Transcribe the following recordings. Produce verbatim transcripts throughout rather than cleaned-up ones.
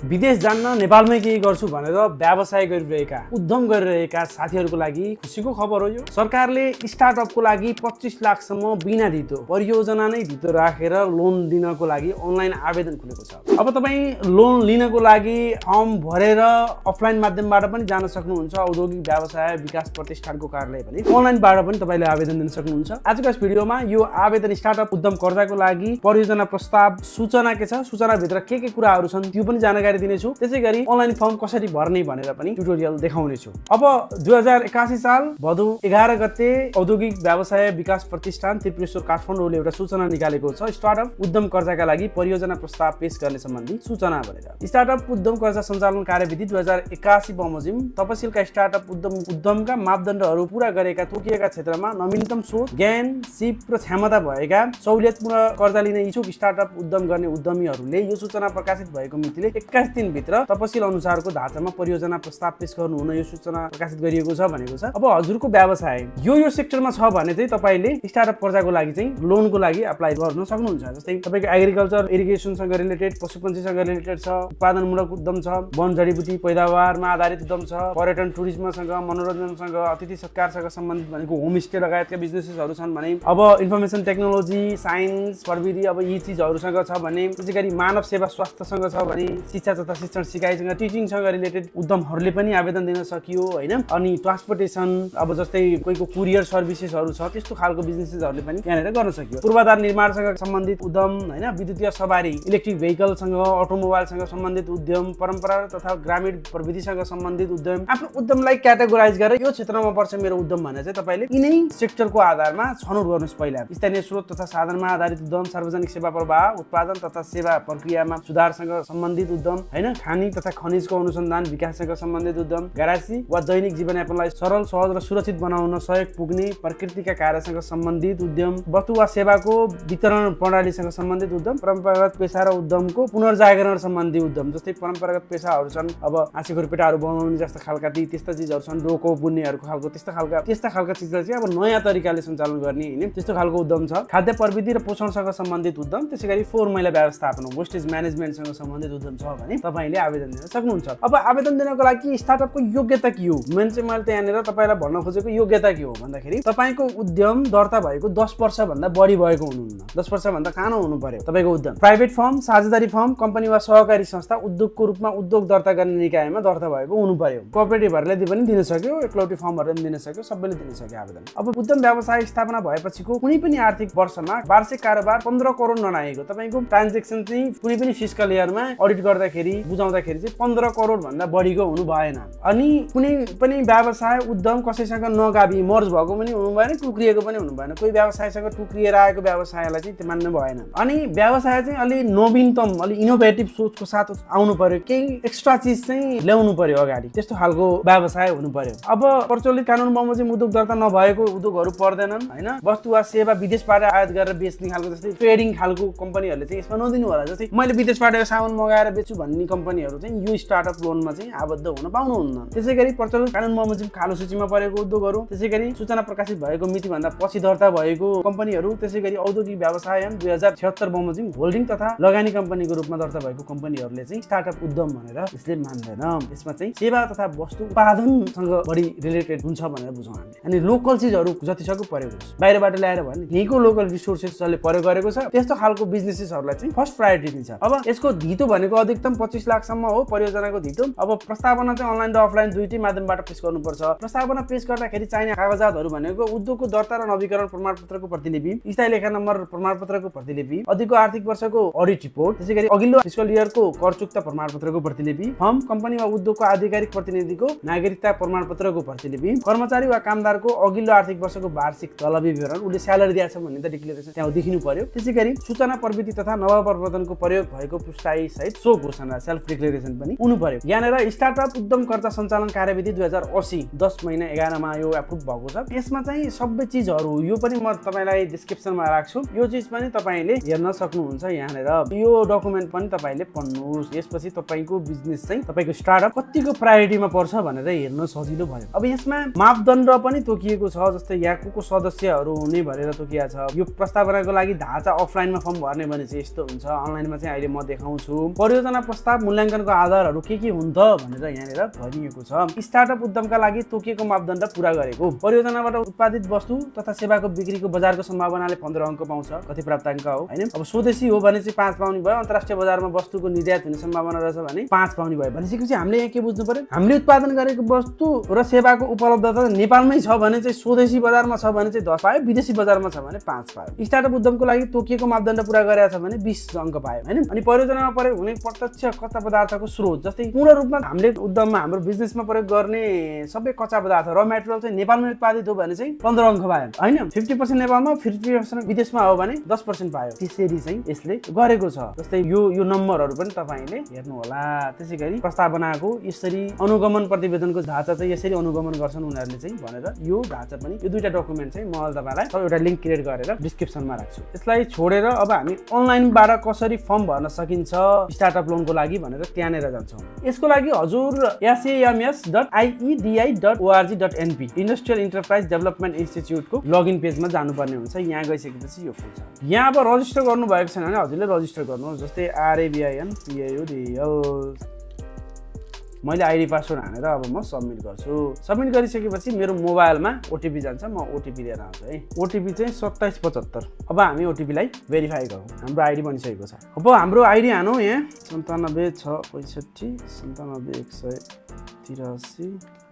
विदेश जान्न नेपालमै केही गर्छु भनेर व्यवसाय गरिरहेका उद्यम गरिरहेका साथीहरूको लागि खुसीको खबर हो यो। सरकारले स्टार्टअपको लागि पच्चीस लाखसम्म बिना धितो परियोजना नै धितो राखेर लोन दिनको लागि अनलाइन आवेदन खुलेको छ। अब तपाईँ लोन लिनको लागि फर्म भरेर अफलाइन माध्यमबाट पनि जान सक्नुहुन्छ। औद्योगिक व्यवसाय विकास प्रतिष्ठानको कार्यालय भने अनलाइनबाट पनि तपाईँले आवेदन दिन सक्नुहुन्छ। आजको यस भिडियोमा यो आवेदन स्टार्टअप उद्यम कर्जाको लागि परियोजना प्रस्ताव सूचना के छ, सूचनाभित्र के के कुराहरू छन् त्यो पनि जानकारी दिनेछु। त्यसै गरी अनलाइन फर्म कसरी भर्ने भनेर पनि ट्युटोरियल देखाउनेछु। अब दुई हजार एकासी साल भदौ एघार गते औद्योगिक व्यवसाय विकास प्रतिष्ठान त्रिपुरेश्वर काठमाडौँले एउटा सूचना निकालेको छ, स्टार्टअप उद्यम कर्जाका लागि परियोजना प्रस्ताव पेश गर्ने सम्बन्धी सूचना भनेर। स्टार्टअप उद्यम कर्जा सञ्चालन कार्यविधि दुई हजार एकासी बमोजिम तपसिलका स्टार्टअप उद्यम उद्यमका मापदण्डहरू पूरा गरेका तोकिएका क्षेत्रमा नवीनतम सोच, ज्ञान, सिप र क्षमता भएका सहुलियतपूर्ण कर्जा लिने इच्छुक स्टार्टअप उद्यम गर्ने उद्यमीहरूले यो सूचना प्रकाशित भएको मितिले एक्काइस दिनभित्र तपसिल अनुसारको ढाँचामा परियोजना प्रस्ताव पेश गर्नु हुन यो सूचना प्रकाशित गरिएको छ भनेको छ। अब हजुरको व्यवसाय यो यो सेक्टरमा छ भने चाहिँ तपाईँले स्टार्टअप कर्जाको लागि चाहिँ लोनको लागि अप्लाई गर्न सक्नुहुन्छ। जस्तै तपाईँको एग्रिकल्चर इरिगेसनसँग रिलेटेड, पशुपन्छीसँग रिलेटेड छ, उत्पादनमूलक उद्यम छ, वन जडीबुटी पैदावारमा आधारित उद्यम छ, पर्यटन टुरिज्मसँग, मनोरञ्जनसँग, अतिथि सत्कारसँग सम्बन्धित भनेको होमस्टे लगायतका बिजनेसेसहरू छन् भने, अब इन्फर्मेसन टेक्नोलोजी, साइन्स, प्रविधि अब यी चिजहरूसँग छ भने, त्यसै गरी मानव सेवा स्वास्थ्यसँग छ भने, शिक्षा तथा शिक्षण सिकाइसँग, टिचिङसँग रिलेटेड उद्यमहरूले पनि आवेदन दिन सकियो होइन। अनि ट्रान्सपोर्टेसन अब जस्तै कोहीको कुरियर सर्भिसेसहरू छ, त्यस्तो खालको बिजनेसेसहरूले पनि यहाँनिर गर्न सकियो। पूर्वाधार निर्माणसँग सम्बन्धित उद्यम होइन, विद्युतीय सवारी, इलेक्ट्रिक भेहिकलसँग, अटोमोबाइलसँग सम्बन्धित उद्यम, परम्परा तथा ग्रामीण प्रविधिसँग सम्बन्धित उद्यम, आफ्नो उद्यमलाई क्याटेगोराइज गरेर यो क्षेत्रमा पर्छ मेरो उद्यम भने चाहिँ तपाईँले यिनै सेक्टरको आधारमा छनौट गर्नुहोस्। पहिला स्थानीय स्रोत तथा साधनमा आधारित उद्यम, सार्वजनिक सेवा प्रवाह, उत्पादन तथा सेवा प्रक्रियामा सुधारसँग सम्बन्धित उद्यम होइन, खानी तथा खनिजको अनुसन्धान विकाससँग सम्बन्धित उद्यम, गरासी वा दैनिक जीवनयापनलाई सरल, सहज र सुरक्षित बनाउन सहयोग पुग्ने प्रकृतिका कार्यसँग सम्बन्धित उद्यम, वस्तु वा सेवाको वितरण प्रणालीसँग सम्बन्धित उद्यम, परम्परागत पेशा र उद्यमको पुनर्जागरण सम्बन्धी उद्यम। जस्तै परम्परागत पेशाहरू छन्, अब हाँसी खुर्पिटाहरू बनाउने जस्ता खालका ती त्यस्ता चिजहरू छन्, डोको बुन्नेहरूको खालको त्यस्ता खालका त्यस्ता खालका चिजलाई चाहिँ अब नयाँ तरिकाले सञ्चालन गर्ने होइन, त्यस्तो खालको उद्यम छ। खाद्य प्रविधि र पोषणसँग सम्बन्धित उद्यम, त्यसै गरी फोहोर मैला व्यवस्थापन, वेस्टेज म्यानेजमेन्टसँग सम्बन्धित उद्यम छ भने तपाईँले आवेदन दिन सक्नुहुन्छ। अब आवेदन दिनको लागि स्टार्टअपको योग्यता के हो? मेन चाहिँ मैले त यहाँनिर तपाईँलाई भन्न खोजेको योग्यता के हो भन्दाखेरि तपाईँको उद्यम दर्ता भएको दस वर्षभन्दा बढी भएको हुनुहुन्न। दस वर्षभन्दा कानो हुनु पर्यो तपाईँको उद्यम। प्राइभेट फर्म, साझेदारी फर्म, कम्पनी वा सहकारी संस्था, उद्योगको रूपमा उद्योग दर्ता गर्ने निकायमा दर्ता भएको हुनु पर्यो। कोअपरेटिभहरूले पनि दिन सक्यो, एकलौटी फर्महरूले पनि दिन सक्यो, सबैले दिन सक्यो आवेदन। अब उद्यम व्यवसाय स्थापना भएपछिको कुनै पनि आर्थिक वर्षमा वार्षिक कारोबार पन्ध्र करोड नआएको, तपाईँको ट्रान्जेक्सन चाहिँ कुनै पनि फिस्कल इयरमा अडिट गर्दाखेरि बुझाउँदाखेरि चाहिँ पन्ध्र करोड भन्दा बढीको हुनु भएन। अनि कुनै पनि व्यवसाय उद्यम कसैसँग नगाबी मर्ज भएको पनि हुनु भएन, टुक्रिएको पनि हुनु भएन। कोही व्यवसायसँग टुक्रिएर आएको व्यवसायलाई चाहिँ त्यो मान्नु भएन। अनि व्यवसाय चाहिँ अलि नवीनतम, अलि इनोभेटिभ सोचको साथ आउनु पर्यो, केही एक्स्ट्रा चिज चाहिँ ल्याउनु पर्यो अगाडि, त्यस्तो खालको व्यवसाय हुनु पर्यो। अब प्रचलित कानुन बमोजिम उद्योग दर्ता नभएको उद्योगहरू पर्दैनन् होइन। वस्तु वा सेवा विदेशबाट आयात गरेर बेच्ने खालको जस्तै ट्रेडिङ खालको कम्पनीहरूले चाहिँ यसमा नदिनु होला। जस्तै मैले विदेशबाट यो सामान मगाएर बेच्छु भन्ने कम्पनीहरू चाहिँ यो स्टार्टअप लोनमा चाहिँ आबद्ध हुन पाउनुहुन्न। त्यसै गरी प्रचलित कानुन बमोजिम कालो सूचीमा परेको उद्योगहरू, त्यसै गरी सूचना प्रकाशित भएको मितिभन्दा पछि दर्ता भएको कम्पनीहरू, त्यसै गरी औद्योगिक व्यवसाय दुई हजार छिहत्तर बमोजिम होल्डिङ तथा लगानी कम्पनीको रूपमा दर्ता भएको कम्पनीहरूले चाहिँ स्टार्टअप उद्यम भनेर यसले मान्दैन। यसमा चाहिँ सेवा तथा वस्तु उत्पादनसँग बढी रिलेटेड हुन्छ भनेर बुझौँ हामीले। अनि लोकल चिजहरू जति सक्यो प्रयोग होस्, बाहिरबाट ल्याएर भने यहीँको लोकल रिसोर्सेसहरूले प्रयोग गरेको छ, त्यस्तो खालको बिजनेसेसहरूलाई चाहिँ फर्स्ट प्रायोरिटी दिन्छ। अब यसको धितो भनेको अधिकतम पच्चीस लाखसम्म हो परियोजनाको धितो। अब प्रस्तावना चाहिँ अनलाइन र अफलाइन दुईटै माध्यमबाट पेश गर्नुपर्छ। प्रस्तावना पेश गर्दाखेरि चाहिने कागजातहरू भनेको उद्योगको दर्ता र नवीकरण प्रमाणपत्रको प्रतिलिपि, स्थायी लेखा नम्बर प्रमाणपत्रको प्रतिलिपि, अधिको आर्थिक वर्षको अडिट रिपोर्ट, त्यसै गरी अघिल्लो फिस्कल इयरको करचुक्ता प्रमाणपत्रको प्रतिलिपि, फर्म, कम्पनी वा उद्योगको आधिकारिक प्रतिनिधिको नागरिकता प्रमाणपत्रको प्रतिलिपि, कर्मचारी वा कामदारको अघिल्लो आर्थिक वर्षको वार्षिक तलबी विवरण, उसले स्यालेरी दिएछ भन्ने त डिक्लेरेसन त्यहाँ देखिनु पर्यो। त्यसै गरी सूचना प्रविधि तथा नवप्रवर्तनको प्रयोग भएको पुष्टाइ सहित सो घोषणा सेल्फ डिक्लेरेसन पनि हुनु पर्यो। यहाँनिर स्टार्टअप उद्यम कर्जा सञ्चालन कार्यविधि दुई हजार अस्सी दस महिना एघारमा यो एप्रुभ भएको छ। यसमा चाहिँ सबै चिजहरू यो पनि म तपाईँलाई डिस्क्रिप्सनमा राख्छु, यो चिज पनि तपाईँले हेर्न सक्नुहुन्छ। यहाँनिर यो डकुमेन्ट पनि तपाईँले पढ्नुहोस्। यसपछि तपाईँको बिजनेस चाहिँ तपाईँको स्टार्टअप कतिको प्रायोरिटीमा पर्छ भनेर हेर्न सजिलो भयो। अब यसमा मापदण्ड पनि तोकिएको छ, जस्तै यहाँ को को सदस्यहरू हुने भनेर तोकिएको छ। यो प्रस्तावनाको लागि ढाँचा अफलाइनमा फर्म भर्ने भने चाहिँ यस्तो हुन्छ, अनलाइनमा चाहिँ अहिले म देखाउँछु। परियोजना प्रस्ताव मूल्याङ्कनको आधारहरू के के हुन् त भनेर यहाँनिर भनिएको छ। स्टार्टअप उद्यमका लागि तोकिएको मापदण्ड पूरा गरेको, परियोजनाबाट उत्पादित वस्तु तथा सेवाको बिक्रीको बजारको सम्भावनाले पन्ध्र अङ्क पाउँछ, कति प्राप्ताङ्क हो हैन। अब स्वदेशी हो भने चाहिँ पाँच पाउने भयो, अन्तर्राष्ट्रिय बजारमा वस्तुको निर्यात हुने सम्भावना रहेछ भने पाँच पाउने भयो। भनेपछि चाहिँ हामीले यहाँ के बुझ्नु पर्यो, हामीले उत्पादन गरेको वस्तु र सेवाको उपलब्धता नेपालमै छ भने चाहिँ स्वदेशी बजारमा छ भने चाहिँ दस पायो, विदेशी बजारमा छ भने पाँच पायो। स्टार्टअप उद्यमको लागि तोकिएको मापदण्ड पूरा गरेको छ भने बीस अङ्क पायो हैन। अनि परियोजनामा प्रयोग हुने प्रत्यक्ष कच्चा पदार्थको स्रोत, जस्तै पूर्ण रूपमा हामीले उद्यममा हाम्रो बिजनेसमा प्रयोग गर्ने सबै कच्चा पदार्थ र मेटेरियल चाहिँ नेपालमै उत्पादित हो भने चाहिँ पन्ध्र अङ्क पायो हैन। फिफ्टी पर्सेन्ट नेपालमा, फिफ्टी पर्सेन्ट विदेशमा हो भने दस पर्सेन्ट पायो। त्यसरी चाहिँ यसले गरेको छ। जस्तै यो यो नम्बरहरू पनि तपाईँले हेर्नु होला। त्यसै गरी प्रस्तावनाको यसरी अनुगमन प्रतिवेदनको ढाँचा चाहिँ यसरी अनुगमन गर्छन् उनीहरूले चाहिँ भनेर यो ढाँचा पनि, यो दुईटा डकुमेन्ट चाहिँ म तपाईँलाई एउटा लिङ्क क्रिएट गरेर डिस्क्रिप्सनमा राख्छु। यसलाई छोडेर अब हामी अनलाइनबाट कसरी फर्म भर्न सकिन्छ स्टार्टअप लोनको लागि भनेर त्यहाँनिर जान्छौँ। यसको लागि हजुर SAMS dot IEDI dot ORG dot NP industrial enterprise development इन्स्टिच्युटको लगइन पेजमा जानुपर्ने हुन्छ। यहाँ गइसकेपछि यो खुल्छ। यहाँ अब रजिस्टर गर्नुभएको छैन भने हजुरले रजिस्टर गर्नुहोस्। जस्तै आरएबिआइएन पिएयुडिएल मैले आइडी पासवर्ड हानेर अब म सबमिट गर्छु। सबमिट गरिसकेपछि मेरो मोबाइलमा ओटिपी जान्छ, म ओटिपी लिएर आउँछु है। ओटिपी चाहिँ सत्ताइस पचहत्तर। अब हामी ओटिपीलाई भेरिफाई गरौँ। हाम्रो आइडी बनिसकेको छ। अब हाम्रो आइडी हानौँ यहाँ सन्तानब्बे छ पैँसठी सन्तानब्बे एक सय तिरासी।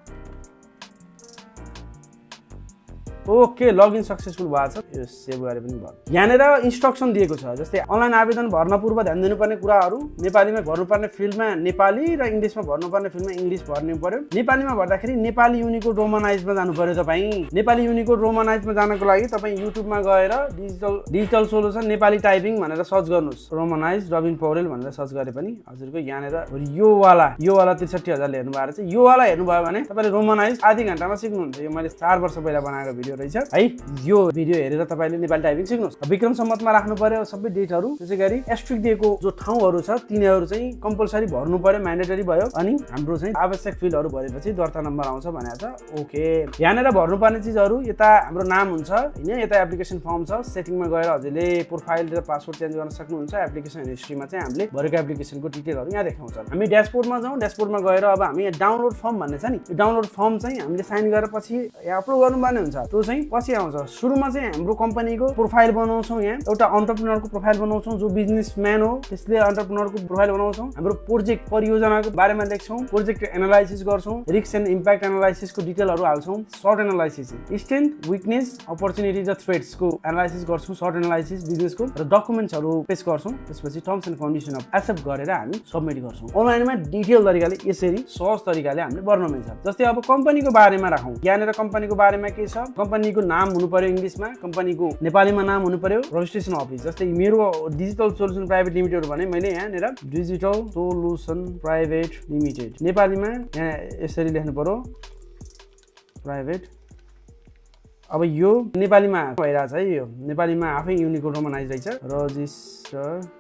ओके, लगइन सक्सेसफुल भएको छ। यो सेभ गरे पनि भयो। यहाँनिर इन्स्ट्रक्सन दिएको छ। जस्तै अनलाइन आवेदन भर्न पूर्व ध्यान दिनुपर्ने कुराहरू, नेपालीमा भर्नुपर्ने फिल्डमा नेपाली र इङ्ग्लिसमा भर्नुपर्ने फिल्डमा इङ्ग्लिस भर्नु पर्यो। नेपालीमा भर्दाखेरि नेपाली युनिकोड रोमनाइजमा जानु पर्यो। तपाईँ नेपाली युनिकोड रोमनाइजमा जानको लागि तपाईँ युट्युबमा गएर digital digital solution Nepali typing भनेर सर्च गर्नुहोस्। रोमनाइज रबिन पौडेल भनेर सर्च गरे पनि हजुरको यहाँनिर यो वाला यो वाला त्रिसठी हजारले हेर्नु भएको रहेछ। यो वाला हेर्नुभयो भने तपाईँले रोमनाइज आधी घन्टामा सिक्नुहुन्छ। यो मैले चार वर्ष पहिला बनाएको भिडियो रहेछ है। यो भिडियो हेरेर तपाईँले नेपाली टाइपिङ सिक्नुहोस्। विक्रम सम्मतमा राख्नु पर्यो सबै डेटहरू। त्यसै गरी एस्ट्रिक दिएको जो ठाउँहरू छ तिनीहरू चाहिँ कम्पलसरी भर्नु पर्यो, म्यान्डेटरी भयो। अनि हाम्रो चाहिँ आवश्यक फिल्डहरू भरेपछि दर्ता नम्बर आउँछ भनेको छ। ओके, यहाँनिर भर्नुपर्ने चिजहरू यता हाम्रो नाम हुन्छ होइन, यता एप्लिकेसन फर्म छ। सेटिङमा गएर हजुरले प्रोफाइल र पासवर्ड चेन्ज गर्न सक्नुहुन्छ। एप्लिकेसन हिस्ट्रीमा चाहिँ हामीले भरेको एप्लिकेसनको डिटेलहरू यहाँ देखाउँछ। हामी ड्यासबोर्डमा जाउँ। ड्यासबोर्डमा गएर अब हामी यहाँ डाउनलोड फर्म भन्ने छ नि, यो डाउनलोड फर्म चाहिँ हामीले साइन गरेर पछि यहाँ अपलोड गर्नुपर्ने हुन्छ। त्यो चाहिँ पछि आउँछ। सुरुमा चाहिँ हाम्रो कम्पनीको प्रोफाइल बनाउँछौँ। यहाँ एउटा अन्टरप्रेन्योरको प्रोफाइल बनाउँछौँ। जो बिजनेसम्यान हो त्यसले अन्टरप्रेन्योरको प्रोफाइल बनाउँछौँ। हाम्रो प्रोजेक्ट परियोजनाको बारेमा लेख्छौँ। प्रोजेक्ट एनालाइसिस गर्छौँ। रिस्क एन्ड इम्प्याक्ट एनालाइसिसको डिटेलहरू हाल्छौँ। SWOT analysis, strength weakness opportunities र थ्रेट्सको एनालाइसिस गर्छौँ। सर्ट एनालाइसिस बिजनेसको र डकुमेन्ट्सहरू पेश गर्छौँ। त्यसपछि terms and condition of accept गरेर हामी सबमिट गर्छौँ। अनलाइनमा डिटेल तरिकाले यसरी सहज तरिकाले हामीले भर्न मिल्छ। जस्तै अब कम्पनीको बारेमा राखौँ। यहाँनिर कम्पनीको बारेमा के छ, कम्पनीको नाम हुनु पर्यो इङ्ग्लिसमा, कम्पनीको नेपालीमा नाम हुनु पर्यो। रजिस्ट्रेसन अफिस, जस्तै मेरो डिजिटल सोल्युसन प्राइभेट लिमिटेड भने मैले यहाँनिर डिजिटल सोल्युसन प्राइभेट लिमिटेड नेपालीमा यहाँ यसरी लेख्नु पर्यो प्राइभेट। अब यो नेपालीमा भइरहेछ है। यो नेपालीमा आफै युनिकोड रोमनाइज रहेछ। रजिस्टर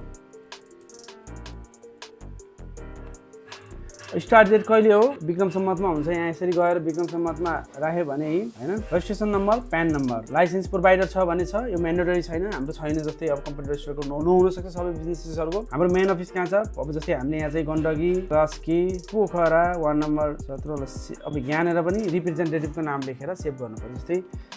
स्टार्ट डेट कहिले हो, विक्रम सम्मतमा हुन्छ। यहाँ यसरी गएर विक्रम सम्मतमा राख्यो भने होइन। Registration number, PAN number, license provider छ भने छ। यो म्यान्डेटरी छैन, हाम्रो छैन। जस्तै अब कम्प्युटर रजिस्टरको नहुनसक्छ सबै बिजनेसेसहरूको। हाम्रो मेन अफिस कहाँ छ, अब जस्तै हामीले यहाँ चाहिँ गण्डकी, रास्की, पोखरा, वार्ड नम्बर सत्र। अब यहाँनिर पनि रिप्रेजेन्टेटिभको नाम लेखेर सेभ गर्नुपर्छ। जस्तै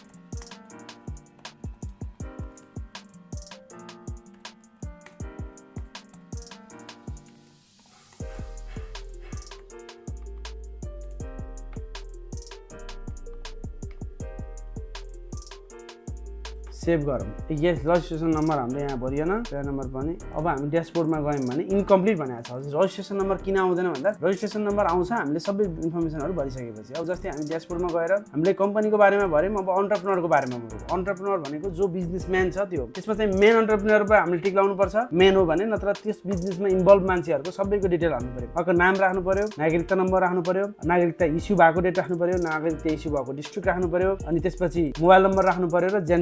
सेभ गरौँ। यस रजिस्ट्रेसन नम्बर हाम्रो यहाँ भरिएन, प्यान नम्बर पनि। अब हामी ड्यासबोर्डमा गयौँ भने इन्कम्प्लिट भनेको छ। रजिस्ट्रेसन नम्बर किन आउँदैन भन्दा रजिस्ट्रेसन नम्बर आउँछ हामीले सबै इन्फर्मेसनहरू भरिसकेपछि। अब जस्तै हामी ड्यासबोर्डमा गएर हामीले कम्पनीको बारेमा भऱ्यौँ। अब अन्टरप्रेन्योरको बारेमा भरौँ। अन्टरप्रेन्योर भनेको जो बिजनेसम्यान छ त्यो, त्यसमा चाहिँ मेन अन्टरप्रेन्योरमा हामीले टिक लाउनुपर्छ। मेन हो भने, नत्र त्यस बिजनेसमा इन्भल्भ मान्छेहरूको सबैको डिटेल हाल्नु पर्यो। अर्को नाम राख्नु पर्यो, नागरिकता नम्बर राख्नु पर्यो, नागरिकता इस्यु भएको डेट राख्नु पर्यो, नागरिकता इस्यु भएको डिस्ट्रिक्ट राख्नु पर्यो, अनि त्यसपछि मोबाइल नम्बर राख्नु पर्यो र जेन्डर राख्नु पर्यो।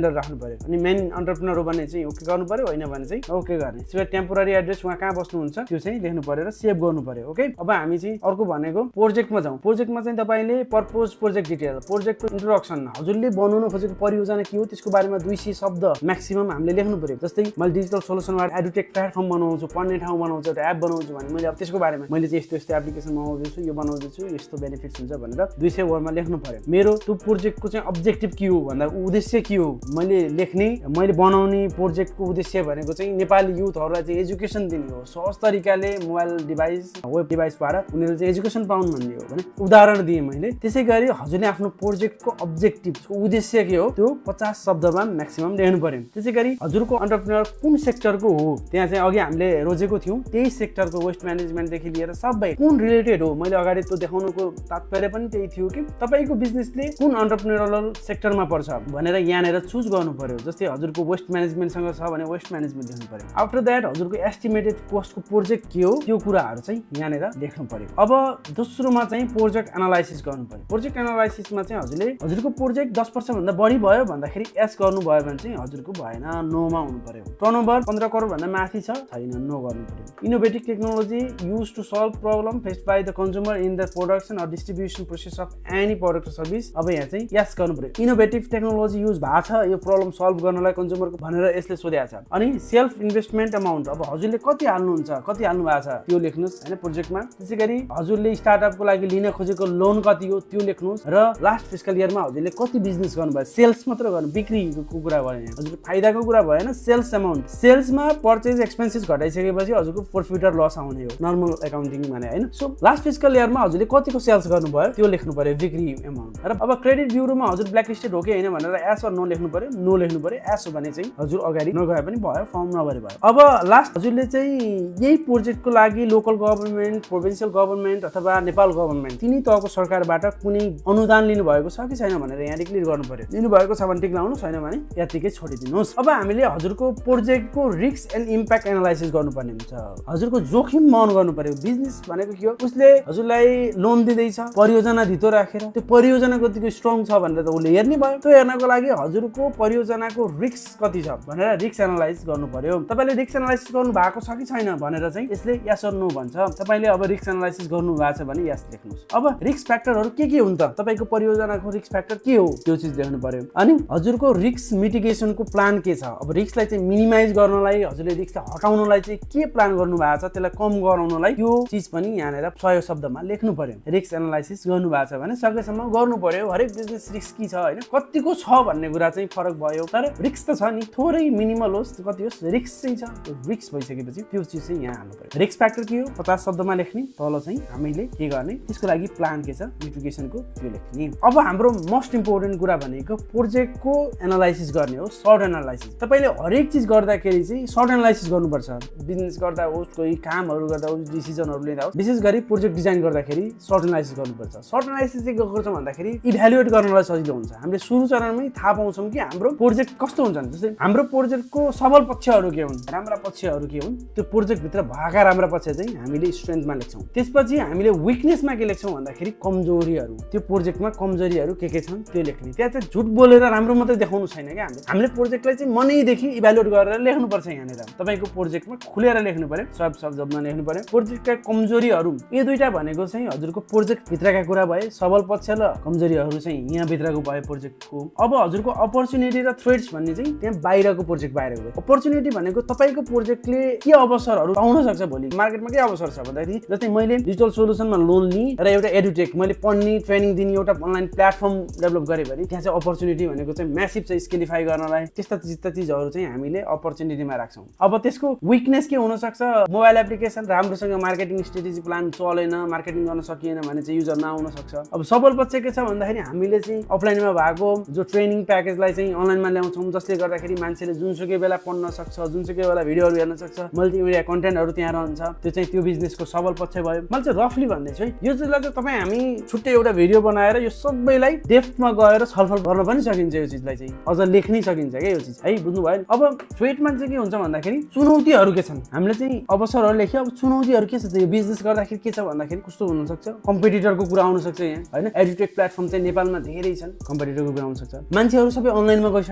पर्यो अनि मेन एन्टरप्रेन्योर हो भने चाहिँ ओके गर्नु पर्यो होइन भने चाहिँ ओके गर्ने त्यसपछि टेम्पोररी एड्रेस उहाँ कहाँ बस्नुहुन्छ त्यो चाहिँ लेख्नु पर्यो र सेभ गर्नु पर्यो ओके अब हामी चाहिँ अर्को भनेको प्रोजेक्टमा जाउँ प्रोजेक्टमा चाहिँ तपाईले पर्पोज प्रोजेक्ट डिटेल प्रोजेक्टको इन्ट्रोडक्सन हजुरले बनाउन खोजेको परियोजना के हो त्यसको बारेमा दुई सय शब्द म्याक्सिमम हामीले लेख्नु पर्यो जस्तै मैले डिजिटल सोलुसनबाट एडुटेक प्लेटफर्म बनाउँछु पढ्ने ठाउँ बनाउँछु एउटा एप बनाउँछु भने मैले अब त्यसको बारेमा मैले चाहिँ यस्तो यस्तो एप्लिकेसन बनाउँदैछु यो बनाउँदैछु यस्तो बेनिफिट्स हुन्छ भनेर दुई सय वर्डमा लेख्नु पर्यो मेरो त्यो प्रोजेक्टको चाहिँ अब्जेक्टिभ के हो भन्दा उद्देश्य के हो मैले लेख्ने मैले बनाउने प्रोजेक्टको उद्देश्य भनेको चाहिँ नेपाली युथहरूलाई चाहिँ एजुकेसन दिने हो सहज तरिकाले मोबाइल डिभाइस वेब डिभाइसबाट उनीहरूले चाहिँ एजुकेसन पाउनु भन्ने हो भने उदाहरण दिएँ मैले त्यसै गरी हजुरले आफ्नो प्रोजेक्टको अब्जेक्टिभ उद्देश्य के हो त्यो पचास शब्दमा म्याक्सिमम लेख्नु पर्यो त्यसै गरी हजुरको एन्टरप्रेन्योर कुन सेक्टरको हो त्यहाँ चाहिँ अघि हामीले रोजेको थियौँ त्यही सेक्टरको वेस्ट म्यानेजमेन्टदेखि लिएर सबै कुन रिलेटेड हो मैले अगाडि त्यो देखाउनुको तात्पर्य पनि त्यही थियो कि तपाईँको बिजनेसले कुन एन्टरप्रेन्योरल सेक्टरमा पर्छ भनेर यहाँनिर चुज गर्नु पर्यो जस्तै हजुरको वेस्ट म्यानेजमेन्टसँग छ भने वेस्ट म्यानेजमेन्ट लेख्नु पर्यो आफ्टर द्याट हजुरको एस्टिमेटेड कस्टको प्रोजेक्ट के हो त्यो कुराहरू चाहिँ यहाँनिर लेख्नु पर्यो अब दोस्रोमा चाहिँ प्रोजेक्ट एनालाइसिस गर्नु पर्यो प्रोजेक्ट एनालाइसिसमा चाहिँ हजुरले हजुरको प्रोजेक्ट दस वर्षभन्दा बढी भयो भन्दाखेरि एस गर्नुभयो भने चाहिँ हजुरको भएन नोमा हुनु पर्यो टर्नओभर पन्ध्र करोड भन्दा माथि छ छैन नो गर्नु पर्यो innovative technology use to solve problem faced by the consumer in the production or distribution process of any product service अब यहाँ चाहिँ यस गर्नु पर्यो इनोभेटिभ टेक्नोलोजी युज भएको छ यो प्रब्लम सल्भ गर्नलाई कन्ज्युमरको भनेर यसले सोधेको छ अनि सेल्फ इन्भेस्टमेन्ट अमाउन्ट अब हजुरले कति हाल्नुहुन्छ कति हाल्नु भएको छ त्यो लेख्नुहोस् होइन प्रोजेक्टमा त्यसै गरी हजुरले स्टार्टअपको लागि लिन खोजेको लोन कति हो त्यो लेख्नुहोस् र लास्ट फिस्कल इयरमा हजुरले कति बिजनेस गर्नुभयो सेल्स मात्र गर्नु बिक्रीको कुरा भएन हजुरको फाइदाको कुरा भएन सेल्स अमाउन्ट सेल्समा पर्चेज एक्सपेन्सेस घटाइसकेपछि हजुरको प्रॉफिट र लस आउने हो नर्मल एकाउन्टिङ भने होइन सो लास्ट फिस्कल इयरमा हजुरले कतिको सेल्स गर्नुभयो त्यो लेख्नु पर्यो बिक्री अमाउन्ट र अब क्रेडिट ब्युरोमा हजुर ब्ल्याक लिस्टेड हो कि होइन भनेर एस अर नो लेख्नु पर्यो नो लेख्नु पर्यो एस हो भने चाहिँ हजुर अगाडि नगए पनि भयो फर्म नगरे भयो अब लास्ट हजुरले चाहिँ यही प्रोजेक्टको लागि लोकल गभर्नमेन्ट प्रोभिन्सियल गभर्नमेन्ट अथवा नेपाल गभर्नमेन्ट तिनी तहको सरकारबाट कुनै अनुदान लिनु भएको छ कि छैन भनेर यहाँ डिक्लेयर गर्नु पर्यो लिनु भएको छ भने टिक लाउनु छैन भने यतिकै छोडिदिनुहोस् अब हामीले हजुरको प्रोजेक्टको रिस्क एन्ड इम्प्याक्ट एनालाइसिस गर्नुपर्ने हुन्छ हजुरको जोखिम महन गर्नु पर्यो बिजनेस भनेको के हो उसले हजुरलाई लोन दिँदैछ परियोजना धितो राखेर त्यो परियोजना कतिको स्ट्रङ छ भनेर त उसले हेर्ने भयो त्यो हेर्नको लागि हजुरको परियोजनाको रिस्क कति छ भनेर रिस्क एनालाइसिस गर्नु पर्यो तपाईले रिस्क एनालाइसिस गर्नु भएको छ कि छैन भनेर चाहिँ यसले यस अर नो भन्छ तपाईले अब रिस्क एनालाइसिस गर्नु भएको छ भने यस लेख्नुस् अब रिस्क फ्याक्टरहरू के के हुन् त तपाईको परियोजनाको रिस्क फ्याक्टर के हो त्यो चीज लेख्नु पर्यो अनि हजुरको रिस्क मिटिगेसनको प्लान के छ अब रिस्कलाई चाहिँ मिनिमाइज गर्नलाई हजुरले रिस्कलाई हटाउनलाई चाहिँ के प्लान गर्नु भएको छ त्यसलाई कम गराउनलाई त्यो चीज पनि यहाँनिर सय शब्दमा लेख्नु पर्यो रिस्क एनालाइसिस गर्नु भएको छ भने सकेसम्म गर्नु पर्यो हरेक बिजनेस रिस्की छ हैन कतिको छ भन्ने कुरा चाहिँ फरक भयो तर रिस्क त छ नि थोरै मिनिमल होस् कति होस् रिस्क चाहिँ छ त्यो रिस्क भइसकेपछि त्यो चीज चाहिँ यहाँ हाल्नु पर्यो रिस्क फ्याक्टर के हो पचास शब्दमा लेख्ने तल चाहिँ हामीले के गर्ने त्यसको लागि प्लान के छ मिटिगेसनको त्यो लेख्ने अब हाम्रो मोस्ट इम्पोर्टेन्ट कुरा भनेको प्रोजेक्टको एनालाइसिस गर्ने हो सर्ट एनालाइसिस तपाईले हरेक चीज गर्दाखेरि चाहिँ सर्ट एनालाइसिस गर्नुपर्छ बिजनेस गर्दा होस् कोही कामहरू गर्दा होस् डिसिजनहरू लिँदा होस् विशेष गरी प्रोजेक्ट डिजाइन गर्दाखेरि सर्ट एनालाइसिस गर्नुपर्छ सर्ट एनालाइसिस चाहिँ के गर्छ भन्दाखेरि इभ्यालुएट गर्नलाई सजिलो हुन्छ हामीले सुरु चरणमै थाहा पाउँछौँ कि हाम्रो प्रोजेक्ट कस्तो हुन्छ जस्तै हाम्रो प्रोजेक्टको सबल पक्षहरू के हुन् राम्रा पक्षहरू के हुन् त्यो प्रोजेक्ट भित्र भएका राम्रा पक्ष चाहिँ हामीले स्ट्रेन्थमा लेख्छौँ त्यसपछि हामीले विकनेसमा के लेख्छौँ भन्दाखेरि कमजोरीहरू त्यो प्रोजेक्टमा कमजोरीहरू के के छन् त्यो लेख्ने त्यहाँ चाहिँ झुट बोलेर राम्रो मात्रै देखाउनु छैन क्या हामीले हामीले प्रोजेक्टलाई चाहिँ मनैदेखि इभ्यालुएट गरेर लेख्नुपर्छ यहाँनिर तपाईँको प्रोजेक्टमा खुलेर लेख्नु पर्यो सब सब जबमा लेख्नु पर्यो प्रोजेक्टका कमजोरीहरू यो दुईटा भनेको चाहिँ हजुरको प्रोजेक्ट भित्रका कुरा भए सबल पक्ष र कमजोरीहरू चाहिँ यहाँ भित्रको भयो प्रोजेक्टको अब हजुरको अपर्च्युनिटी र थ्रेट्स भन्ने चाहिँ त्यहाँ बाहिरको प्रोजेक्ट बाहिरको भयो अपर्च्युनिटी भनेको तपाईँको प्रोजेक्टले के अवसरहरू पाउन सक्छ भोलि मार्केटमा के अवसर छ भन्दाखेरि जस्तै मैले डिजिटल सोलुसनमा लोन लिएँ र एउटा एडुटेक मैले पढ्ने ट्रेनिङ दिने एउटा अनलाइन प्लेटफर्म डेभलप गरेँ भने त्यहाँ चाहिँ अपर्च्युनिटी भनेको चाहिँ म्यासिभ चाहिँ स्केलिफाई गर्नलाई त्यस्ता त्यस्ता चिजहरू चाहिँ हामीले अपर्च्युनिटीमा राख्छौँ अब त्यसको विकनेस के हुनसक्छ मोबाइल एप्लिकेसन राम्रोसँग मार्केटिङ स्ट्रेटेजी प्लान चलेन मार्केटिङ गर्न सकिएन भने चाहिँ युजर नआउन सक्छ अब सबल पक्ष के छ भन्दाखेरि हामीले चाहिँ अफलाइनमा भएको जो ट्रेनिङ प्याकेजलाई चाहिँ अनलाइनमा ल्याउँछौँ जसले गर्दाखेरि मान्छेले जुनसुकै बेला पढ्न सक्छ जुनसुकै बेला भिडियोहरू हेर्न सक्छ मल्टिमिडिया कन्टेन्टहरू त्यहाँ रहन्छ त्यो चाहिँ त्यो बिजनेसको सबल पक्ष भयो मैले चाहिँ रफली भन्दैछु है यो चिजलाई चाहिँ तपाईँ हामी छुट्टै एउटा भिडियो बनाएर यो सबैलाई डेप्थमा गएर छलफल गर्न पनि सकिन्छ यो चिजलाई चाहिँ अझ लेख्नै सकिन्छ क्या यो चिज है बुझ्नु भयो अब थ्रेटमा चाहिँ के हुन्छ भन्दाखेरि चुनौतीहरू के छन् हामीले चाहिँ अवसरहरू लेख्यो अब चुनौतीहरू के छ यो बिजनेस गर्दाखेरि के छ भन्दाखेरि कस्तो हुनसक्छ कम्पिटिटरको कुरा आउन सक्छ यहाँ होइन एडुटेक प्लेटफर्म चाहिँ नेपालमा धेरै छन् कम्पिटिटरको कुरा आउन सक्छ मान्छेहरू सबै अनलाइनमा गइसकेका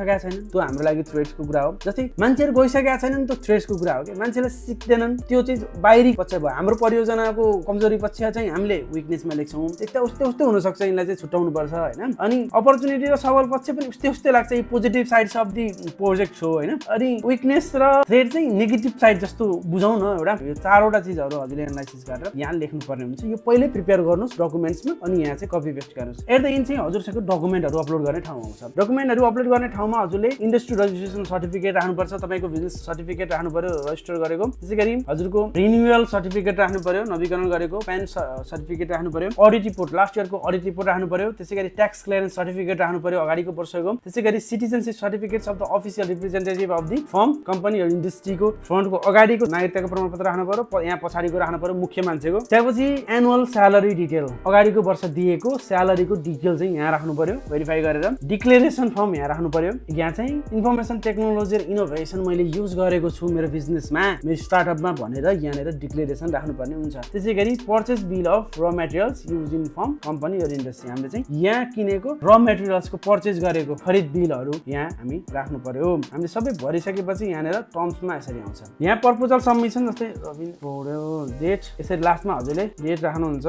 गइसकेका छैनन् त्यो हाम्रो लागि थ्रेट्सको कुरा हो। जस्तै मान्छेहरू गइसकेका छैनन् त्यो थ्रेट्सको कुरा हो कि मान्छेले सिक्दैनन् त्यो चाहिँ बाहिरी पक्ष भयो। हाम्रो परियोजनाको कमजोरी पक्ष चाहिँ हामीले विकनेसमा लेख्छौँ त्यस्तै उस्तै उस्तै हुनसक्छ यिनलाई चाहिँ छुट्याउनु पर्छ होइन। अनि अपर्च्युनिटी र सबल पक्ष पनि उस्तै उस्तै लाग्छ यी positive sides of the project हो होइन। अनि विकनेस र थ्रेट चाहिँ नेगेटिभ साइड जस्तो बुझाउँ न एउटा यो चारवटा चिजहरू हजुरले एनालाइसिस गरेर यहाँ लेख्नुपर्ने हुन्छ। यो पहिल्यै प्रिपेयर गर्नुहोस् डकुमेन्ट्समा अनि यहाँ चाहिँ कपी पेस्ट गर्नुहोस्। एट द एन्ड चाहिँ हजुरसँग डकुमेन्टहरू अपलोड गर्ने ठाउँ आउँछ। डकुमेन्टहरू अपलोड गर्ने ठाउँमा हजुरले इन्डस्ट्री रजिस्ट्रेसन सर्टिफिकेट राख्नुपर्छ, तपाईँको बिजनेस सर्टिफिकेट राख्नु पर्यो रजिस्टर गरेको, त्यसै गरी हजुरको रिन्युअल सर्टिफिकेट राख्नु पर्यो नवीकरण गरेको, प्यान सर्टिफिकेट राख्नु पर्यो, अडिट रिपोर्ट लास्ट इयरको अडिट रिपोर्ट राख्नु पर्यो, त्यसै गरी ट्याक्स क्लियरेन्स सर्टिफिकेट राख्नु पर्यो अगाडिको वर्षको, त्यसै गरी citizenship certificates of the official representative of the firm company इन्डस्ट्रीको फ्रन्टको अगाडिको नागरिकताको प्रमाणपत्र राख्नु पर्यो, यहाँ पछाडिको राख्नु पर्यो मुख्य मान्छेको। त्यसपछि एनुअल स्यालेरी डिटेल अगाडिको वर्ष दिएको स्यालेरीको डिटेल चाहिँ यहाँ राख्नु पर्यो भेरिफाई गरेर। डिक्लेरेसन फर्म यहाँ राख्नु पर्यो। यहाँ चाहिँ इन्फर्मेसन टेक्नोलोजी र इनोभेसन मैले युज गरेको छु मेरो बिजनेसमा मेरो स्टार्टअपमा भनेर यहाँनिर डिक्लेरेसन राख्नुपर्ने हुन्छ। त्यसै गरी पर्चेस बिल अफ र materials use in firm company र इन्डस्ट्री हामीले चाहिँ यहाँ किनेको र मेटेरियल्सको पर्चेस गरेको खरिद बिलहरू यहाँ हामी राख्नु पर्यो। हामीले सबै भरिसकेपछि यहाँनिर टर्म्समा यसरी आउँछ। यहाँ प्रपोजल सबमिसन जस्तै रबिन पौड्यो डेट यसरी लास्टमा हजुरले डेट राख्नुहुन्छ।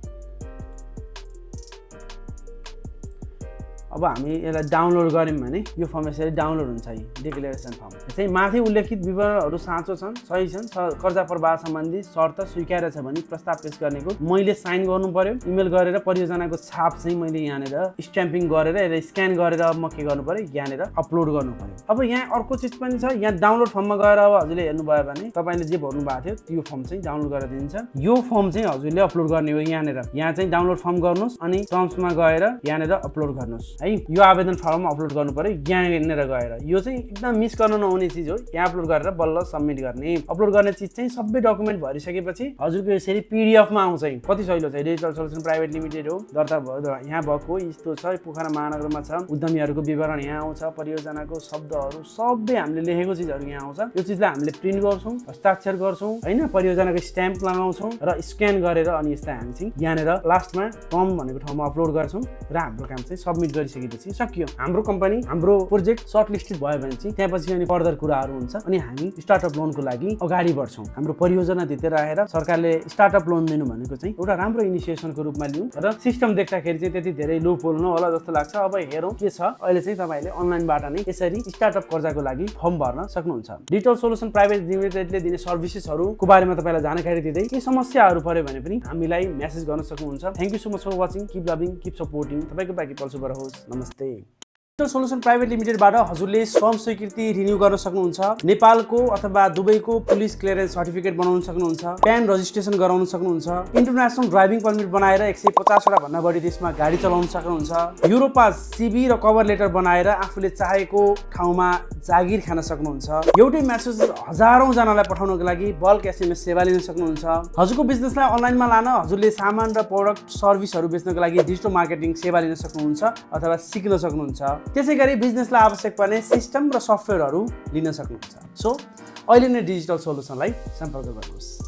अब हामी यसलाई डाउनलोड गऱ्यौँ भने यो फर्म यसरी डाउनलोड हुन्छ। यी डिक्लेरेसन फर्म चाहिँ माथि उल्लेखित विवरणहरू साँचो छन् सही छन् कर्जा प्रवाह सम्बन्धी शर्त स्वीकार्य छ भने प्रस्ताव पेश गर्नेको मैले साइन गर्नु पर्यो। इमेल गरेर परियोजनाको छाप चाहिँ मैले यहाँनिर स्ट्याम्पिङ गरेर यसलाई स्क्यान गरेर अब म के गर्नु पर्यो यहाँनिर अपलोड गर्नु पर्यो। अब यहाँ अर्को चिज पनि छ यहाँ डाउनलोड फर्ममा गएर अब हजुरले हेर्नुभयो भने तपाईँले जे भर्नु भएको थियो त्यो फर्म चाहिँ डाउनलोड गरेर दिन्छ। यो फर्म चाहिँ हजुरले अपलोड गर्ने हो। यहाँनिर यहाँ चाहिँ डाउनलोड फर्म गर्नुहोस् अनि टर्म्समा गएर यहाँनिर अपलोड गर्नुहोस् है। यो आवेदन फर्म अपलोड गर्नु पर्यो यहाँनिर गएर। यो चाहिँ एकदम मिस गर्न नहुने चिज हो। यहाँ अपलोड गरेर बल्ल सबमिट गर्ने। अपलोड गर्ने चिज चाहिँ सबै डकुमेन्ट भरिसकेपछि हजुरको यसरी पिडिएफमा आउँछ। कति सजिलो छ। डिजिटल सोल्युसन प्राइभेट लिमिटेड हो दर्ता भयो यहाँ भएको यस्तो छ पोखरा महानगरमा छ उद्यमीहरूको विवरण यहाँ आउँछ परियोजनाको शब्दहरू सबै हामीले लेखेको चिजहरू यहाँ आउँछ। यो चिजलाई हामीले प्रिन्ट गर्छौँ हस्ताक्षर गर्छौँ होइन परियोजनाको स्ट्याम्प लगाउँछौँ र स्क्यान गरेर अनि यसलाई हामी चाहिँ यहाँनिर लास्टमा फर्म भनेको ठाउँमा अपलोड गर्छौँ र हाम्रो काम चाहिँ सबमिट गरिसकेपछि सकियो। हाम्रो कम्पनी हाम्रो प्रोजेक्ट सर्टलिस्टेड भयो भने चाहिँ त्यहाँपछि अनि फर्दर कुराहरू हुन्छ अनि हामी स्टार्टअप लोनको लागि अगाडि बढ्छौँ। हाम्रो परियोजना भित्र राखेर सरकारले स्टार्टअप लोन दिनु भनेको चाहिँ एउटा राम्रो इनिसिएसनको रूपमा लिउँ र सिस्टम देख्दाखेरि चाहिँ त्यति धेरै लो पोल नहोला जस्तो लाग्छ। अब हेरौँ के छ। अहिले चाहिँ तपाईँले अनलाइनबाट नै यसरी स्टार्टअप कर्जाको लागि फर्म भर्न सक्नुहुन्छ। डिजिटल सोल्युसन प्राइभेट लिमिटेडले दिने सर्भिसेसहरूको बारेमा तपाईँलाई जानकारी दिँदै के समस्याहरू पर्यो भने पनि हामीलाई मेसेज गर्न सक्नुहुन्छ। Thank you so much for watching. Keep loving keep supporting. तपाईँको बाँकी पल्सुबर होस्। नमस्ते। डिजिटल सोल्युसन प्राइभेट लिमिटेडबाट हजुरले श्रम स्वीकृति रिन्यू गर्न सक्नुहुन्छ। नेपालको अथवा दुबईको पुलिस क्लियरेन्स सर्टिफिकेट बनाउन सक्नुहुन्छ। प्यान रजिस्ट्रेसन गराउन सक्नुहुन्छ। इन्टरनेसनल ड्राइभिङ पर्मिट बनाएर एक सय पचासवटा भन्दा बढी देशमा गाडी चलाउन सक्नुहुन्छ। युरोपास सिबी र कभर लेटर बनाएर आफूले चाहेको ठाउँमा जागिर खान सक्नुहुन्छ। एउटै मेसेज हजारौं जनालाई पठाउनको लागि बल्क एसएमएस सेवा लिन सक्नुहुन्छ। हजुरको बिजनेसलाई अनलाइनमा लान हजुरले सामान र प्रोडक्ट सर्भिसहरू बेच्नको लागि डिजिटल मार्केटिङ सेवा लिन सक्नुहुन्छ अथवा सिक्न सक्नुहुन्छ। त्यसै गरी बिजनेसलाई आवश्यक पर्ने सिस्टम र सफ्टवेयरहरू लिन सक्नुहुन्छ। सो अहिले नै डिजिटल सोल्युसनलाई सम्पर्क गर्नुहोस्।